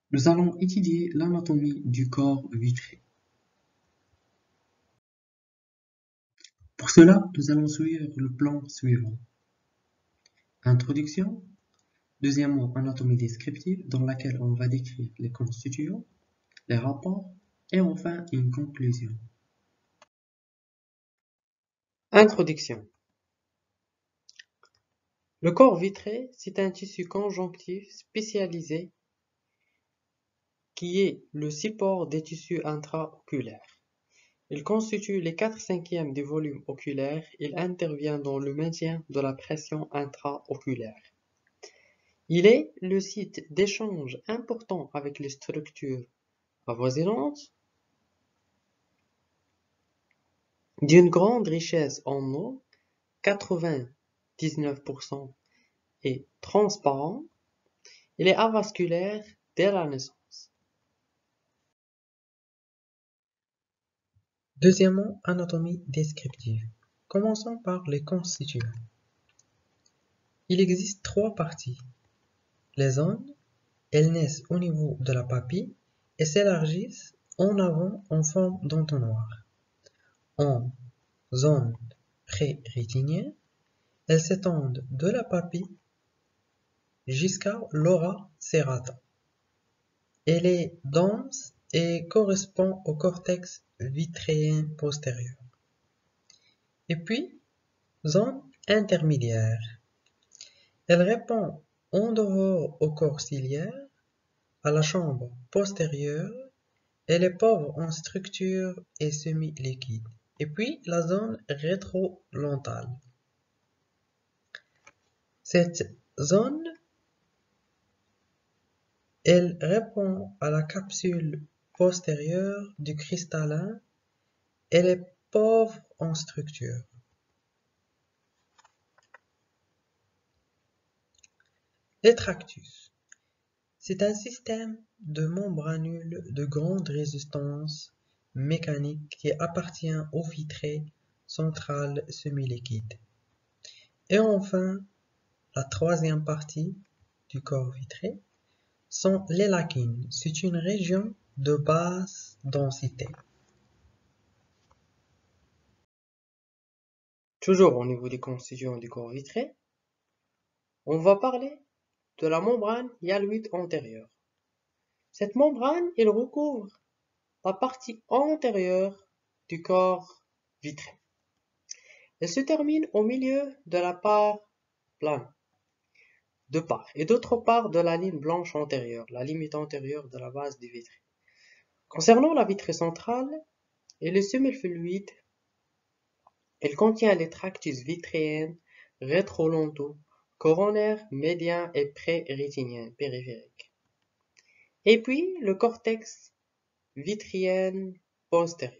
Nous allons étudier l'anatomie du corps vitré. Pour cela, nous allons suivre le plan suivant. Introduction. Deuxièmement, anatomie descriptive dans laquelle on va décrire les constituants, les rapports et enfin une conclusion. Introduction. Le corps vitré, c'est un tissu conjonctif spécialisé qui est le support des tissus intraoculaires. Il constitue les 4/5 du volume oculaire. Il intervient dans le maintien de la pression intraoculaire. Il est le site d'échange important avec les structures avoisinantes, d'une grande richesse en eau, 99%, est transparent. Il est avasculaire dès la naissance. Deuxièmement, anatomie descriptive. Commençons par les constituants. Il existe 3 parties. Les zones, elles naissent au niveau de la papille et s'élargissent en avant en forme d'entonnoir. En zone pré-rétinienne, elles s'étendent de la papille jusqu'à l'ora serrata. Elle est dense et correspond au cortex vitréen postérieur. Et puis, zone intermédiaire. Elle répond en dehors au corps ciliaire, à la chambre postérieure. Elle est pauvre en structure et semi-liquide. Et puis, la zone rétrolentale. Cette zone, elle répond à la capsule postérieure du cristallin. Elle est pauvre en structure. Les tractus. C'est un système de membranules de grande résistance mécanique qui appartient au vitré central semi-liquide. Et enfin, la troisième partie du corps vitré sont les lacunes. C'est une région de basse densité. Toujours au niveau des constituants du corps vitré, on va parler de la membrane hyaloïde antérieure. Cette membrane, elle recouvre la partie antérieure du corps vitré. Elle se termine au milieu de la part plane, de part et d'autre part de la ligne blanche antérieure, la limite antérieure de la base du vitré. Concernant la vitrée centrale et le semi-fluide, elle contient les tractus vitréens rétrolentaux, coronaires, médians et pré-rétiniens périphériques. Et puis le cortex vitrien postérieur.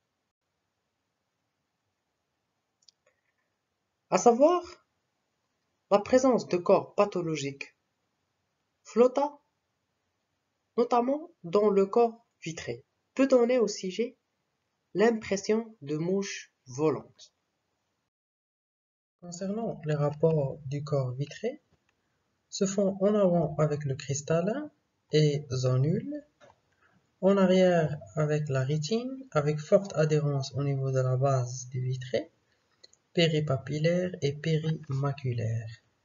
À savoir, la présence de corps pathologiques flotta, notamment dans le corps vitré, peut donner au sujet l'impression de mouches volantes. Concernant les rapports du corps vitré, se font en avant avec le cristallin et zonule, en arrière avec la rétine, avec forte adhérence au niveau de la base du vitré, péripapillaire et périmaculaire.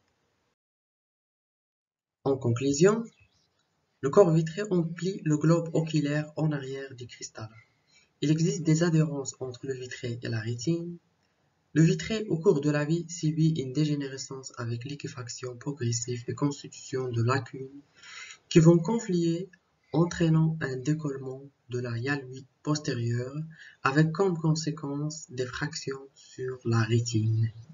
En conclusion, le corps vitré emplit le globe oculaire en arrière du cristallin. Il existe des adhérences entre le vitré et la rétine. Le vitré, au cours de la vie, subit une dégénérescence avec liquéfaction progressive et constitution de lacunes qui vont confluer, entraînant un décollement de la hyaloïde postérieure avec comme conséquence des fractions sur la rétine.